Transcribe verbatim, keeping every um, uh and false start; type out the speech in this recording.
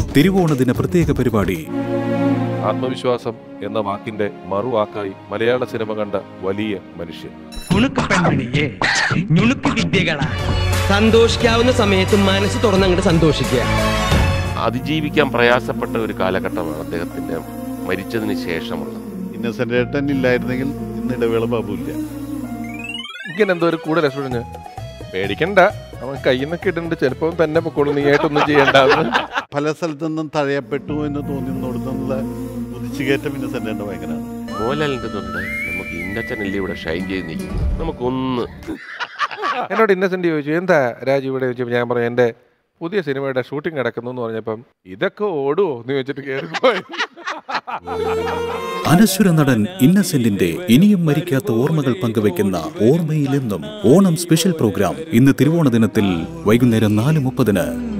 തിരുവോണദിന പ്രത്യേക പരിപാടി. ആത്മവിശ്വാസം എന്ന വാക്കിന്റെ മറുവാക്കായി മലയാള സിനിമ കണ്ട വലിയ മനുഷ്യൻ. സന്തോഷിക്കാവുന്ന സമയത്ത് മനസ്സ് തുറന്നങ്ങോട്ട് സന്തോഷിക്കുക. അതിജീവിക്കാൻ പ്രയാസപ്പെട്ട ഒരു കാലഘട്ടമാണ് അദ്ദേഹത്തിന്റെ മരിച്ചതിന് ശേഷമുള്ളത്. ഇന്നസെന്റ് ഏട്ടൻ ഇല്ലായിരുന്നെങ്കിൽ ഇന്ന് ഇടവേള ബാബു ഇല്ല. ഇങ്ങനെ എന്തോ ഒരു കൂടുതൽ രക്ഷപ്പെടഞ്ഞ് പേടിക്കണ്ട, അവൻ കയ്യിൽ നിന്നൊക്കെ ഇട്ടുണ്ട്, ചിലപ്പോൾ തന്നെ പൊക്കോളൂ, നീ ആയിട്ടൊന്നും ചെയ്യണ്ടാന്ന്. പല സ്ഥലത്തു നിന്നും തഴയപ്പെട്ടു എന്ന് തോന്നുന്നിടത്തുനിന്നുള്ള കുതിച്ചുകയറ്റം ഇന്നസെന്റ് ഏട്ടൻ ഭയങ്കരമാണ്. മോഹൻലാലിന്റെ തൊണ്ട് നമുക്ക് ഇന്നച്ചനല്ലേ ഇവിടെ ഷൈൻ ചെയ്ത് നിൽക്കുന്നു. നമുക്കൊന്ന് എന്നോട് ഇന്നസെന്റ് ചോദിച്ചു, എന്താ രാജു ഇവിടെ ചോദിച്ചപ്പോൾ ഞാൻ പറഞ്ഞു എൻ്റെ പുതിയ സിനിമയുടെ ഷൂട്ടിംഗ് നടക്കുന്നു എന്ന് പറഞ്ഞപ്പം ഇതൊക്കെ ഓടുവോ എന്ന് ചോദിച്ചിട്ട് കയറിപ്പോയി. അനശ്വര നടൻ ഇന്നസെന്റിന്റെ ഇനിയും മരിക്കാത്ത ഓർമ്മകൾ പങ്കുവെക്കുന്ന ഓർമ്മയിൽ നിന്നും ഓണം സ്പെഷ്യൽ പ്രോഗ്രാം ഇന്ന് തിരുവോണ ദിനത്തിൽ വൈകുന്നേരം നാല് മുപ്പതിന്.